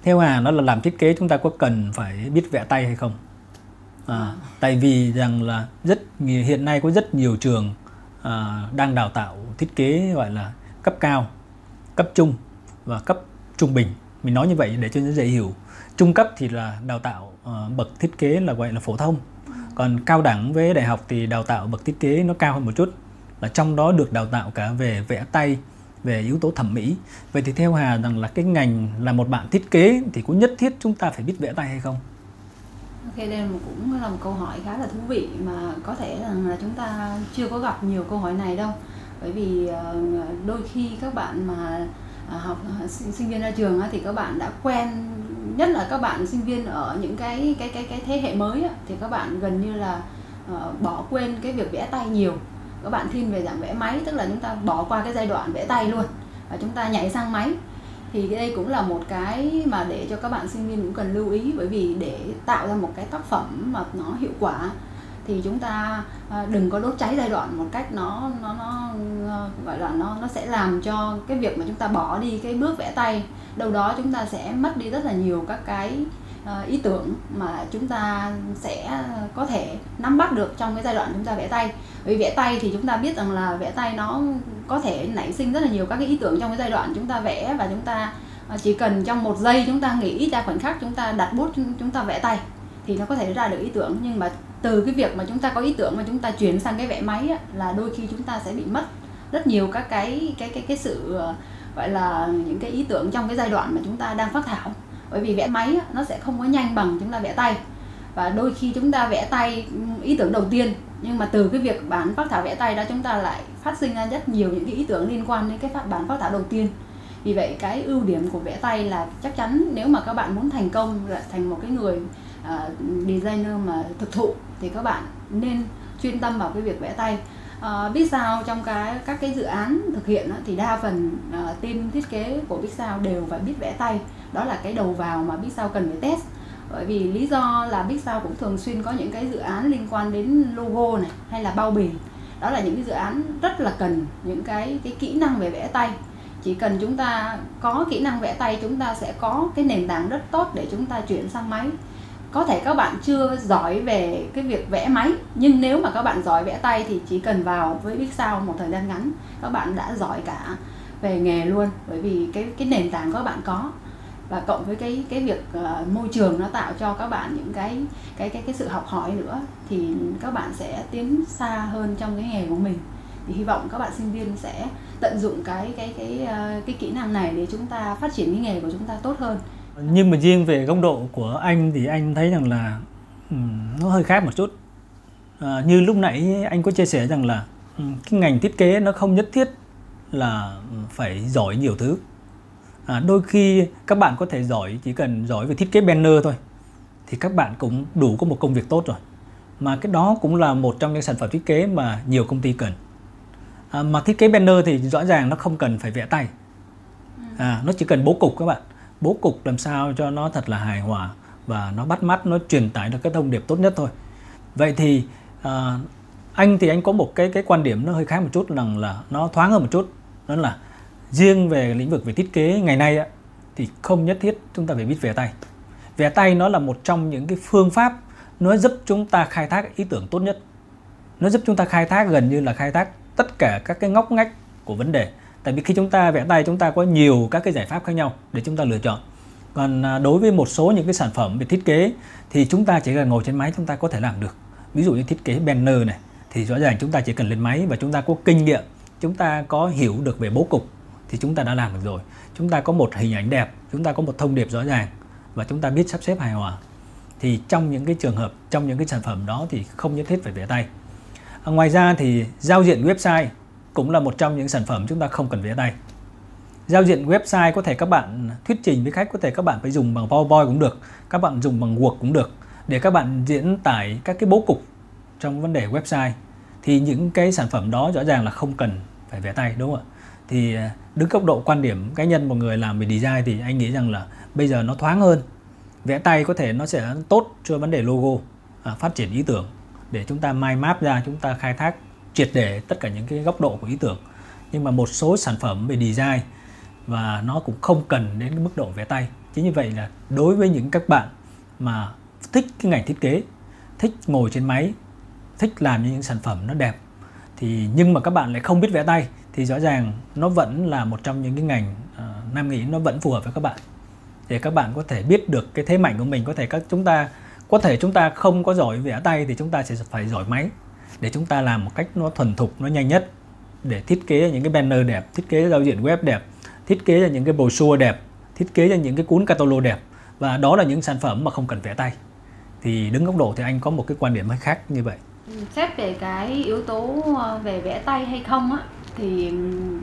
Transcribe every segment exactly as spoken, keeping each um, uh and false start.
Theo Hà, nó là làm thiết kế chúng ta có cần phải biết vẽ tay hay không? À, tại vì rằng là rất hiện nay có rất nhiều trường à, đang đào tạo thiết kế gọi là cấp cao, cấp trung và cấp trung bình. Mình nói như vậy để cho nó dễ hiểu. Trung cấp thì là đào tạo uh, bậc thiết kế là gọi là phổ thông. Còn cao đẳng với đại học thì đào tạo bậc thiết kế nó cao hơn một chút. Là trong đó được đào tạo cả về vẽ tay, về yếu tố thẩm mỹ. Vậy thì theo Hà rằng là cái ngành là một bạn thiết kế thì có nhất thiết chúng ta phải biết vẽ tay hay không? Ok, đây là một, cũng là một câu hỏi khá là thú vị mà có thể rằng là chúng ta chưa có gặp nhiều câu hỏi này đâu. Bởi vì đôi khi các bạn mà học sinh viên ra trường thì các bạn đã quen, nhất là các bạn sinh viên ở những cái cái cái cái thế hệ mới thì các bạn gần như là bỏ quên cái việc vẽ tay nhiều. Các bạn thiên về dạng vẽ máy, tức là chúng ta bỏ qua cái giai đoạn vẽ tay luôn và chúng ta nhảy sang máy. Thì đây cũng là một cái mà để cho các bạn sinh viên cũng cần lưu ý, bởi vì để tạo ra một cái tác phẩm mà nó hiệu quả thì chúng ta đừng có đốt cháy giai đoạn một cách nó nó nó gọi là nó nó sẽ làm cho cái việc mà chúng ta bỏ đi cái bước vẽ tay, đâu đó chúng ta sẽ mất đi rất là nhiều các cái ý tưởng mà chúng ta sẽ có thể nắm bắt được trong cái giai đoạn chúng ta vẽ tay. Vì vẽ tay thì chúng ta biết rằng là vẽ tay nó có thể nảy sinh rất là nhiều các cái ý tưởng trong cái giai đoạn chúng ta vẽ, và chúng ta chỉ cần trong một giây chúng ta nghĩ ra khoảnh khắc chúng ta đặt bút chúng ta vẽ tay thì nó có thể ra được ý tưởng. Nhưng mà từ cái việc mà chúng ta có ý tưởng mà chúng ta chuyển sang cái vẽ máy á, là đôi khi chúng ta sẽ bị mất rất nhiều các cái cái cái cái sự gọi là những cái ý tưởng trong cái giai đoạn mà chúng ta đang phác thảo. Bởi vì vẽ máy á, nó sẽ không có nhanh bằng chúng ta vẽ tay, và đôi khi chúng ta vẽ tay ý tưởng đầu tiên, nhưng mà từ cái việc bản phác thảo vẽ tay đó chúng ta lại phát sinh ra rất nhiều những cái ý tưởng liên quan đến cái phát bản phác thảo đầu tiên. Vì vậy cái ưu điểm của vẽ tay là chắc chắn nếu mà các bạn muốn thành công thành một cái người uh, designer mà thực thụ thì các bạn nên chuyên tâm vào cái việc vẽ tay. Uh, Big Sound trong cái các cái dự án thực hiện đó, thì đa phần uh, team thiết kế của Big Sound đều phải biết vẽ tay. Đó là cái đầu vào mà Big Sound cần phải test. Bởi vì lý do là Big Sound cũng thường xuyên có những cái dự án liên quan đến logo này hay là bao bì. Đó là những cái dự án rất là cần những cái cái kỹ năng về vẽ tay. Chỉ cần chúng ta có kỹ năng vẽ tay, chúng ta sẽ có cái nền tảng rất tốt để chúng ta chuyển sang máy. Có thể các bạn chưa giỏi về cái việc vẽ máy, nhưng nếu mà các bạn giỏi vẽ tay thì chỉ cần vào với Big Sound một thời gian ngắn, các bạn đã giỏi cả về nghề luôn. Bởi vì cái cái nền tảng các bạn có, và cộng với cái cái việc uh, môi trường nó tạo cho các bạn những cái cái cái cái sự học hỏi nữa, thì các bạn sẽ tiến xa hơn trong cái nghề của mình. Thì hy vọng các bạn sinh viên sẽ tận dụng cái cái cái uh, cái kỹ năng này để chúng ta phát triển cái nghề của chúng ta tốt hơn. Nhưng mà riêng về góc độ của anh thì anh thấy rằng là um, nó hơi khác một chút. À, như lúc nãy anh có chia sẻ rằng là um, cái ngành thiết kế nó không nhất thiết là phải giỏi nhiều thứ. À, đôi khi các bạn có thể giỏi, chỉ cần giỏi về thiết kế banner thôi thì các bạn cũng đủ có một công việc tốt rồi. Mà cái đó cũng là một trong những sản phẩm thiết kế mà nhiều công ty cần. À, mà thiết kế banner thì rõ ràng nó không cần phải vẽ tay. À, nó chỉ cần bố cục các bạn. Bố cục làm sao cho nó thật là hài hòa và nó bắt mắt, nó truyền tải được cái thông điệp tốt nhất thôi. Vậy thì à, anh thì anh có một cái cái quan điểm nó hơi khác một chút, rằng là nó thoáng hơn một chút. Đó là riêng về lĩnh vực về thiết kế ngày nay á, thì không nhất thiết chúng ta phải biết vẽ tay. Vẽ tay nó là một trong những cái phương pháp nó giúp chúng ta khai thác ý tưởng tốt nhất. Nó giúp chúng ta khai thác gần như là khai thác tất cả các cái ngóc ngách của vấn đề. Tại vì khi chúng ta vẽ tay chúng ta có nhiều các cái giải pháp khác nhau để chúng ta lựa chọn. Còn đối với một số những cái sản phẩm về thiết kế thì chúng ta chỉ cần ngồi trên máy chúng ta có thể làm được. Ví dụ như thiết kế banner này thì rõ ràng chúng ta chỉ cần lên máy và chúng ta có kinh nghiệm, chúng ta có hiểu được về bố cục thì chúng ta đã làm được rồi. Chúng ta có một hình ảnh đẹp, chúng ta có một thông điệp rõ ràng và chúng ta biết sắp xếp hài hòa. Thì trong những cái trường hợp, trong những cái sản phẩm đó thì không nhất thiết phải vẽ tay. À, ngoài ra thì giao diện website cũng là một trong những sản phẩm chúng ta không cần vẽ tay. Giao diện website có thể các bạn thuyết trình với khách, có thể các bạn phải dùng bằng PowerPoint cũng được, các bạn dùng bằng Word cũng được để các bạn diễn tải các cái bố cục trong vấn đề website. Thì những cái sản phẩm đó rõ ràng là không cần phải vẽ tay, đúng không ạ? Thì đứng góc độ quan điểm cá nhân một người làm về design thì anh nghĩ rằng là bây giờ nó thoáng hơn. Vẽ tay có thể nó sẽ tốt cho vấn đề logo, à, phát triển ý tưởng để chúng ta mind map ra, chúng ta khai thác triệt để tất cả những cái góc độ của ý tưởng. Nhưng mà một số sản phẩm về design và nó cũng không cần đến cái mức độ vẽ tay. Chính như vậy là đối với những các bạn mà thích cái ngành thiết kế, thích ngồi trên máy, thích làm những sản phẩm nó đẹp, thì nhưng mà các bạn lại không biết vẽ tay, thì rõ ràng nó vẫn là một trong những cái ngành uh, Nam nghĩ nó vẫn phù hợp với các bạn, để các bạn có thể biết được cái thế mạnh của mình. Có thể các chúng ta có thể chúng ta không có giỏi vẽ tay thì chúng ta sẽ phải giỏi máy, để chúng ta làm một cách nó thuần thục, nó nhanh nhất, để thiết kế những cái banner đẹp, thiết kế giao diện web đẹp, thiết kế ra những cái brochure đẹp, thiết kế ra những cái cuốn catalog đẹp. Và đó là những sản phẩm mà không cần vẽ tay. Thì đứng góc độ thì anh có một cái quan điểm hơi khác như vậy. Xét về cái yếu tố về vẽ tay hay không á, thì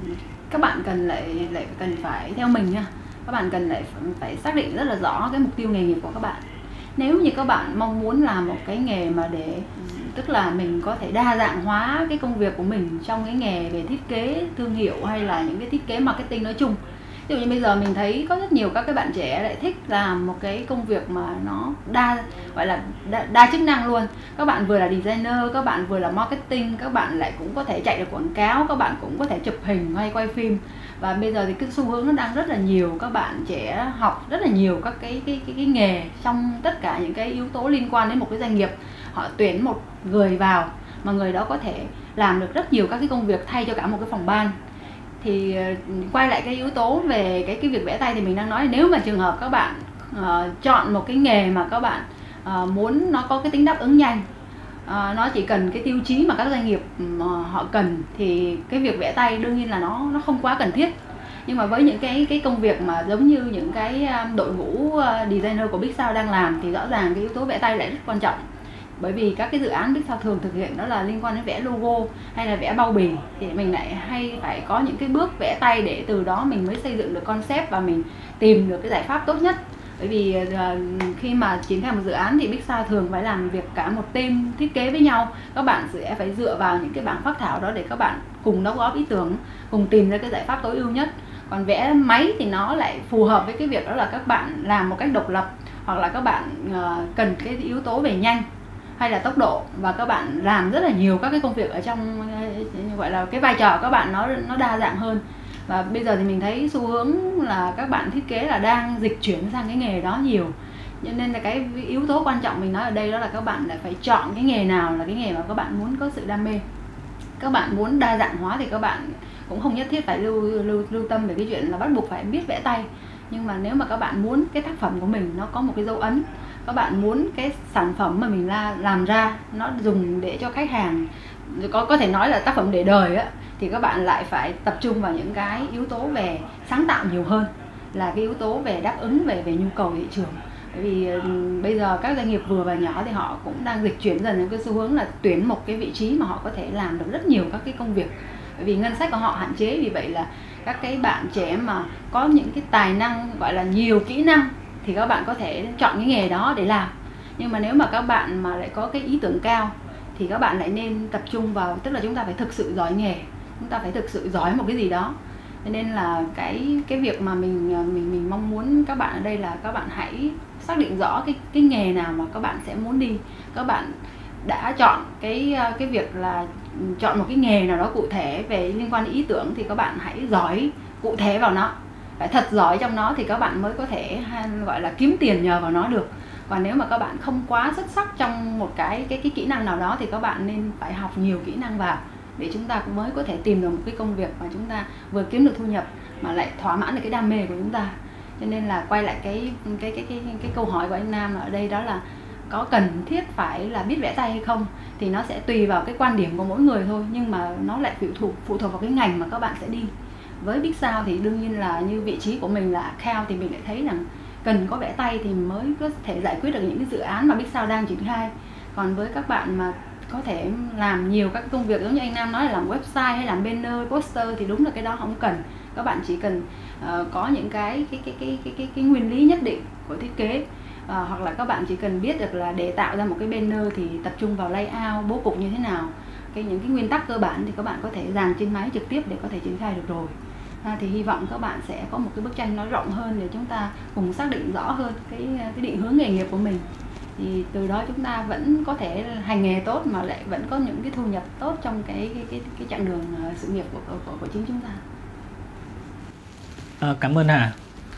các bạn cần lại lại cần phải theo mình nha, các bạn cần lại phải xác định rất là rõ cái mục tiêu nghề nghiệp của các bạn. Nếu như các bạn mong muốn làm một cái nghề mà để tức là mình có thể đa dạng hóa cái công việc của mình trong cái nghề về thiết kế thương hiệu hay là những cái thiết kế marketing nói chung. Ví dụ như bây giờ mình thấy có rất nhiều các cái bạn trẻ lại thích làm một cái công việc mà nó đa gọi là đa, đa chức năng luôn. Các bạn vừa là designer, các bạn vừa là marketing, các bạn lại cũng có thể chạy được quảng cáo, các bạn cũng có thể chụp hình hay quay phim. Và bây giờ thì cái xu hướng nó đang rất là nhiều, các bạn trẻ học rất là nhiều các cái cái cái, cái nghề trong tất cả những cái yếu tố liên quan đến một cái doanh nghiệp. Họ tuyển một người vào mà người đó có thể làm được rất nhiều các cái công việc thay cho cả một cái phòng ban. Thì quay lại cái yếu tố về cái cái việc vẽ tay thì mình đang nói, nếu mà trường hợp các bạn uh, chọn một cái nghề mà các bạn uh, muốn nó có cái tính đáp ứng nhanh, uh, nó chỉ cần cái tiêu chí mà các doanh nghiệp uh, họ cần, thì cái việc vẽ tay đương nhiên là nó nó không quá cần thiết. Nhưng mà với những cái cái công việc mà giống như những cái đội ngũ designer của Big Sao đang làm thì rõ ràng cái yếu tố vẽ tay lại rất quan trọng. Bởi vì các cái dự án Big Sao thường thực hiện đó là liên quan đến vẽ logo hay là vẽ bao bì, thì mình lại hay phải có những cái bước vẽ tay để từ đó mình mới xây dựng được concept và mình tìm được cái giải pháp tốt nhất. Bởi vì uh, khi mà triển khai một dự án thì Big Sao thường phải làm việc cả một team thiết kế với nhau. Các bạn sẽ phải dựa vào những cái bảng phác thảo đó để các bạn cùng đóng góp ý tưởng, cùng tìm ra cái giải pháp tối ưu nhất. Còn vẽ máy thì nó lại phù hợp với cái việc đó là các bạn làm một cách độc lập, hoặc là các bạn uh, cần cái yếu tố về nhanh hay là tốc độ, và các bạn làm rất là nhiều các cái công việc ở trong gọi là cái vai trò các bạn nó nó đa dạng hơn. Và bây giờ thì mình thấy xu hướng là các bạn thiết kế là đang dịch chuyển sang cái nghề đó nhiều. Cho nên là cái yếu tố quan trọng mình nói ở đây đó là các bạn lại phải chọn cái nghề nào là cái nghề mà các bạn muốn có sự đam mê. Các bạn muốn đa dạng hóa thì các bạn cũng không nhất thiết phải lưu lưu lưu tâm về cái chuyện là bắt buộc phải biết vẽ tay. Nhưng mà nếu mà các bạn muốn cái tác phẩm của mình nó có một cái dấu ấn, các bạn muốn cái sản phẩm mà mình la, làm ra nó dùng để cho khách hàng, có có thể nói là tác phẩm để đời á, thì các bạn lại phải tập trung vào những cái yếu tố về sáng tạo nhiều hơn là cái yếu tố về đáp ứng về về nhu cầu thị trường. Bởi vì bây giờ các doanh nghiệp vừa và nhỏ thì họ cũng đang dịch chuyển dần đến cái xu hướng là tuyển một cái vị trí mà họ có thể làm được rất nhiều các cái công việc. Bởi vì ngân sách của họ hạn chế, vì vậy là các cái bạn trẻ mà có những cái tài năng, gọi là nhiều kỹ năng, thì các bạn có thể chọn cái nghề đó để làm. Nhưng mà nếu mà các bạn mà lại có cái ý tưởng cao thì các bạn lại nên tập trung vào, tức là chúng ta phải thực sự giỏi nghề, chúng ta phải thực sự giỏi một cái gì đó. Nên là cái cái việc mà mình mình mình mong muốn các bạn ở đây là các bạn hãy xác định rõ cái cái nghề nào mà các bạn sẽ muốn đi. Các bạn đã chọn cái cái việc là chọn một cái nghề nào đó cụ thể về liên quan đến ý tưởng thì các bạn hãy giỏi cụ thể vào nó, phải thật giỏi trong nó thì các bạn mới có thể gọi là kiếm tiền nhờ vào nó được. Còn nếu mà các bạn không quá xuất sắc trong một cái cái cái kỹ năng nào đó thì các bạn nên phải học nhiều kỹ năng vào để chúng ta cũng mới có thể tìm được một cái công việc mà chúng ta vừa kiếm được thu nhập mà lại thỏa mãn được cái đam mê của chúng ta. Cho nên là quay lại cái cái cái cái cái câu hỏi của anh Nam ở đây, đó là có cần thiết phải là biết vẽ tay hay không, thì nó sẽ tùy vào cái quan điểm của mỗi người thôi, nhưng mà nó lại phụ thuộc phụ thuộc vào cái ngành mà các bạn sẽ đi. Với Big Sao thì đương nhiên là như vị trí của mình là account thì mình lại thấy rằng cần có vẽ tay thì mới có thể giải quyết được những cái dự án mà Big Sao đang triển khai. Còn với các bạn mà có thể làm nhiều các công việc giống như anh Nam nói là làm website hay làm banner, poster thì đúng là cái đó không cần. Các bạn chỉ cần uh, có những cái cái, cái cái cái cái cái nguyên lý nhất định của thiết kế, uh, hoặc là các bạn chỉ cần biết được là để tạo ra một cái banner thì tập trung vào layout, bố cục như thế nào, cái những cái nguyên tắc cơ bản thì các bạn có thể dàn trên máy trực tiếp để có thể triển khai được rồi. À, thì hy vọng các bạn sẽ có một cái bức tranh nó rộng hơn để chúng ta cùng xác định rõ hơn cái cái định hướng nghề nghiệp của mình. Thì từ đó chúng ta vẫn có thể hành nghề tốt mà lại vẫn có những cái thu nhập tốt trong cái cái cái, cái chặng đường sự nghiệp của, của của chính chúng ta. À, cảm ơn Hà.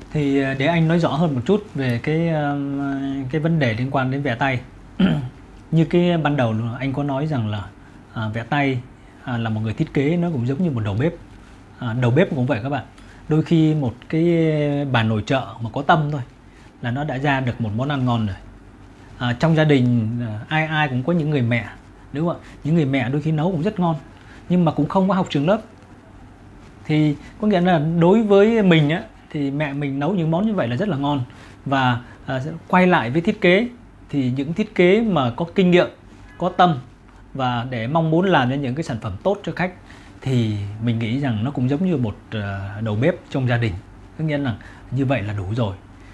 Thì để anh nói rõ hơn một chút về cái cái vấn đề liên quan đến vẽ tay. Như cái ban đầu anh có nói rằng là à, vẽ tay à, là một người thiết kế nó cũng giống như một đầu bếp. À, đầu bếp cũng vậy các bạn. Đôi khi một cái bà nội trợ mà có tâm thôi là nó đã ra được một món ăn ngon rồi. À, trong gia đình ai ai cũng có những người mẹ, đúng không ạ? Những người mẹ đôi khi nấu cũng rất ngon nhưng mà cũng không có học trường lớp. Thì có nghĩa là đối với mình á, thì mẹ mình nấu những món như vậy là rất là ngon. Và à, quay lại với thiết kế thì những thiết kế mà có kinh nghiệm, có tâm và để mong muốn làm ra những cái sản phẩm tốt cho khách thì mình nghĩ rằng nó cũng giống như một uh, đầu bếp trong gia đình. Tất nhiên là như vậy là đủ rồi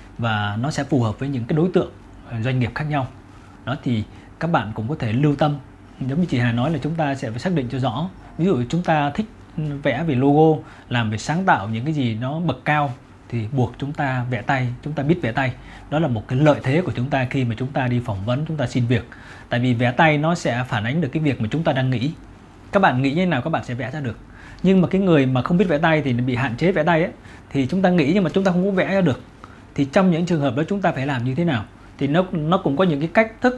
và nó sẽ phù hợp với những cái đối tượng doanh nghiệp khác nhau. Đó thì các bạn cũng có thể lưu tâm, giống như chị Hà nói là chúng ta sẽ phải xác định cho rõ. Ví dụ chúng ta thích vẽ về logo, làm về sáng tạo những cái gì nó bậc cao thì buộc chúng ta vẽ tay, chúng ta biết vẽ tay. Đó là một cái lợi thế của chúng ta khi mà chúng ta đi phỏng vấn, chúng ta xin việc. Tại vì vẽ tay nó sẽ phản ánh được cái việc mà chúng ta đang nghĩ. Các bạn nghĩ như thế nào các bạn sẽ vẽ ra được. Nhưng mà cái người mà không biết vẽ tay thì bị hạn chế vẽ tay ấy, thì chúng ta nghĩ nhưng mà chúng ta không có vẽ ra được. Thì trong những trường hợp đó chúng ta phải làm như thế nào? Thì nó nó cũng có những cái cách thức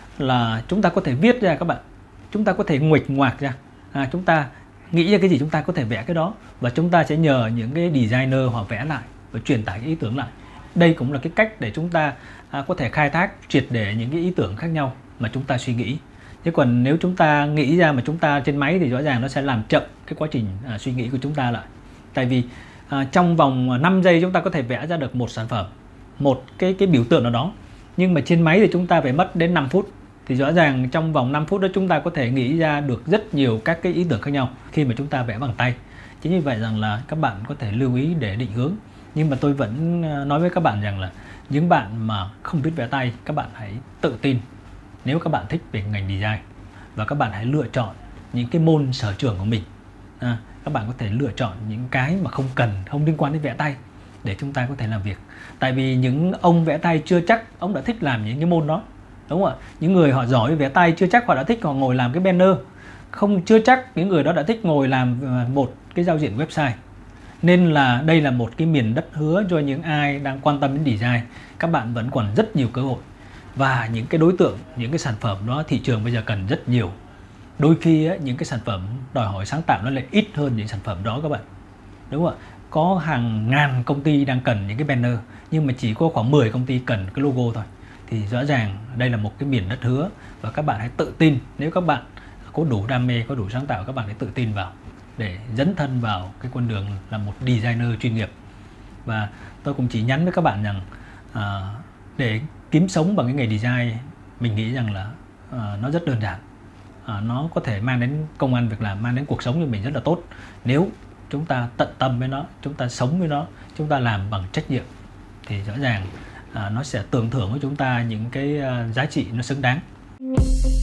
là chúng ta có thể viết ra các bạn. Chúng ta có thể nguệch ngoạc ra. À, chúng ta nghĩ ra cái gì chúng ta có thể vẽ cái đó và chúng ta sẽ nhờ những cái designer họ vẽ lại và truyền tải cái ý tưởng lại. Đây cũng là cái cách để chúng ta à, có thể khai thác triệt để những cái ý tưởng khác nhau mà chúng ta suy nghĩ. Chứ còn nếu chúng ta nghĩ ra mà chúng ta trên máy thì rõ ràng nó sẽ làm chậm cái quá trình à, suy nghĩ của chúng ta lại. Tại vì à, trong vòng năm giây chúng ta có thể vẽ ra được một sản phẩm, một cái cái biểu tượng nào đó. Nhưng mà trên máy thì chúng ta phải mất đến năm phút. Thì rõ ràng trong vòng năm phút đó chúng ta có thể nghĩ ra được rất nhiều các cái ý tưởng khác nhau khi mà chúng ta vẽ bằng tay. Chính vì vậy rằng là các bạn có thể lưu ý để định hướng. Nhưng mà tôi vẫn nói với các bạn rằng là những bạn mà không biết vẽ tay, các bạn hãy tự tin nếu các bạn thích về ngành design. Và các bạn hãy lựa chọn những cái môn sở trường của mình. À, các bạn có thể lựa chọn những cái mà không cần, không liên quan đến vẽ tay để chúng ta có thể làm việc. Tại vì những ông vẽ tay chưa chắc ông đã thích làm những cái môn đó. Đúng không ạ? Những người họ giỏi vẽ tay chưa chắc họ đã thích họ ngồi làm cái banner. Không chưa chắc những người đó đã thích ngồi làm một cái giao diện website. Nên là đây là một cái miền đất hứa cho những ai đang quan tâm đến design. Các bạn vẫn còn rất nhiều cơ hội. Và những cái đối tượng, những cái sản phẩm đó thị trường bây giờ cần rất nhiều. Đôi khi ấy, những cái sản phẩm đòi hỏi sáng tạo nó lại ít hơn những sản phẩm đó các bạn. Đúng không ạ? Có hàng ngàn công ty đang cần những cái banner nhưng mà chỉ có khoảng mười công ty cần cái logo thôi. Thì rõ ràng đây là một cái miền đất hứa và các bạn hãy tự tin. Nếu các bạn có đủ đam mê, có đủ sáng tạo, các bạn hãy tự tin vào để dấn thân vào cái con đường là một designer chuyên nghiệp. Và tôi cũng chỉ nhắn với các bạn rằng à, để kiếm sống bằng cái nghề design, mình nghĩ rằng là à, nó rất đơn giản. À, nó có thể mang đến công ăn việc làm, mang đến cuộc sống cho mình rất là tốt nếu chúng ta tận tâm với nó, chúng ta sống với nó, chúng ta làm bằng trách nhiệm thì rõ ràng à, nó sẽ tưởng thưởng với chúng ta những cái uh, giá trị nó xứng đáng.